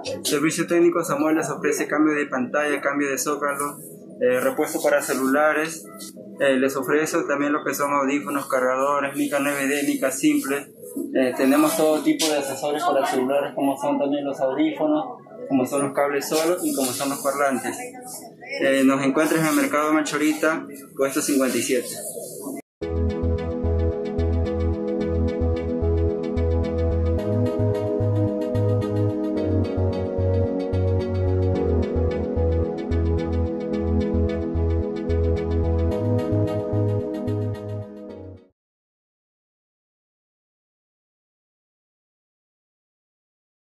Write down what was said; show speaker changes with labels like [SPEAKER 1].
[SPEAKER 1] Servicio técnico, Samuel les ofrece cambio de pantalla, cambio de zócalo, repuesto para celulares. Les ofrece también lo que son audífonos, cargadores, mica 9D, mica simple. Tenemos todo tipo de accesorios para celulares, como son también los audífonos, como son los cables solos y como son los parlantes. Nos encuentras en el mercado Machorita, puesto 57.